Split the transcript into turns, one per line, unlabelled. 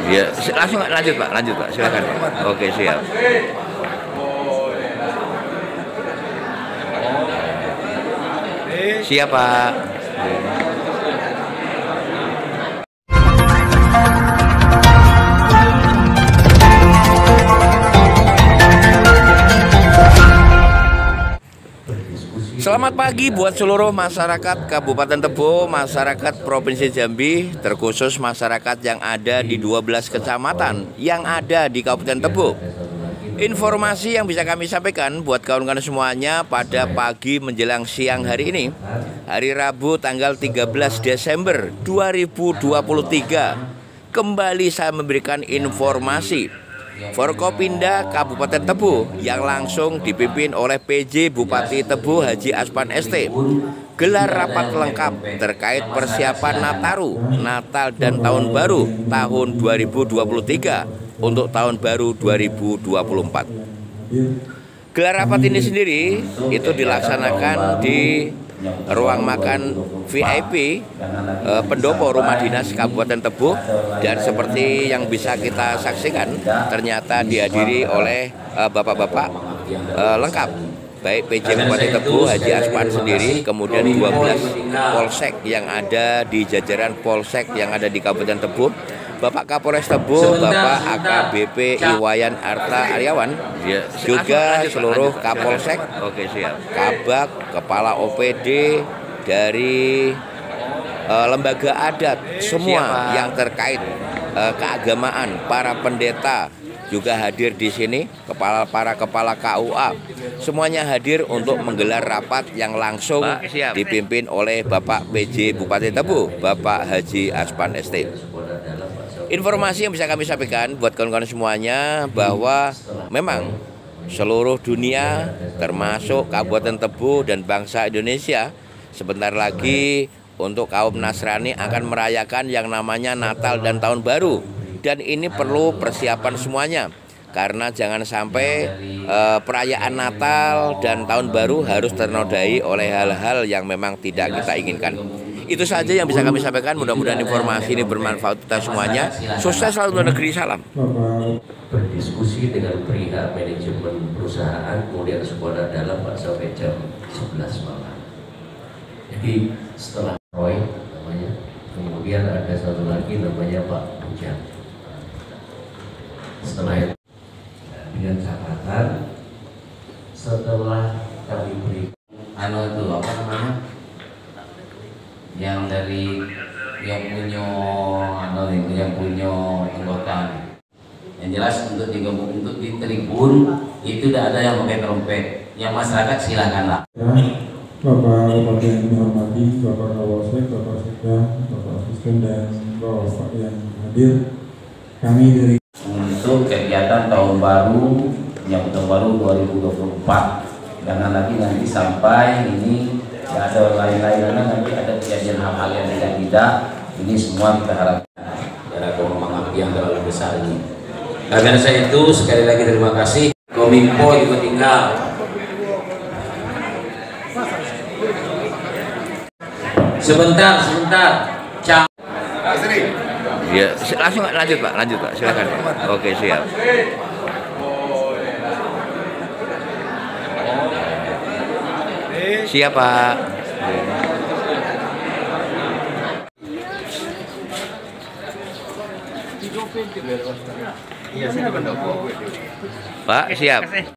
Ya, langsung lanjut Pak, silakan. Oke, siap. Siap Pak. Selamat pagi buat seluruh masyarakat Kabupaten Tebo, masyarakat Provinsi Jambi, terkhusus masyarakat yang ada di 12 kecamatan yang ada di Kabupaten Tebo. Informasi yang bisa kami sampaikan buat kawan-kawan semuanya pada pagi menjelang siang hari ini, hari Rabu tanggal 13 Desember 2023. Kembali saya memberikan informasi Forkopimda Kabupaten Tebo yang langsung dipimpin oleh PJ Bupati Tebo Haji Aspan ST gelar rapat lengkap terkait persiapan Nataru, Natal dan Tahun Baru tahun 2023 untuk Tahun Baru 2024. Gelar rapat ini sendiri itu dilaksanakan di ruang makan VIP pendopo rumah dinas Kabupaten Tebo, dan seperti yang bisa kita saksikan ternyata dihadiri oleh bapak-bapak lengkap, baik PJ Bupati Tebo Haji Aspan sendiri, kemudian 12 polsek yang ada di jajaran polsek yang ada di Kabupaten Tebo, Bapak Kapolres Tebo, Bapak AKBP Iwayan Arta Aryawan, juga seluruh Kapolsek, Kabak, Kepala OPD dari lembaga adat, semua yang terkait keagamaan, para pendeta juga hadir di sini, para kepala KUA, semuanya hadir untuk menggelar rapat yang langsung dipimpin oleh Bapak PJ Bupati Tebo, Bapak Haji Aspan ST. Informasi yang bisa kami sampaikan buat kawan-kawan semuanya bahwa memang seluruh dunia termasuk Kabupaten Tebo dan bangsa Indonesia sebentar lagi untuk kaum Nasrani akan merayakan yang namanya Natal dan Tahun Baru, dan ini perlu persiapan semuanya karena jangan sampai perayaan Natal dan Tahun Baru harus ternodai oleh hal-hal yang memang tidak kita inginkan. Itu saja yang bisa kami sampaikan. Mudah-mudahan informasi ini bermanfaat kita semuanya. Sukses selalu untuk negeri, salam.
Berdiskusi dengan perihal manajemen perusahaan, kemudian sekolah dalam sampai jam 11 malam. Jadi setelah Roy namanya, kemudian ada satu lagi namanya Pak Bujang. Setelah itu dengan catatan setelah kami beri itu apa namanya, yang dari yang punya anggota, yang jelas untuk digabung untuk di tribun itu tidak ada yang pakai trompet, yang masyarakat silakanlah.
Bapak Bupati yang dihormati, Bapak Kapolsek, Bapak Sekda, Bapak Asisten dan Bapak yang hadir, kami dari
untuk kegiatan tahun baru, menyambut tahun baru 2024, jangan lagi nanti sampai ini ya ada lain-lain, nanti ada kejadian hal-hal yang tidak, ini semua kita harapkan ada kemampuan yang terlalu besar ini. Karena saya itu sekali lagi terima kasih. Kominfo juga tinggal. Sebentar.
Ya, langsung lanjut Pak, silakan. Oke, siap. Siap Pak. Pak, siap.